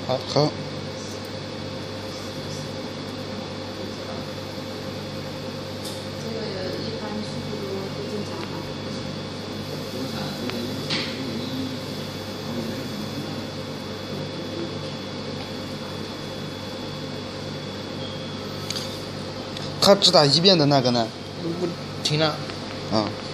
好。他只打一遍的那个呢？ 不停了。 啊。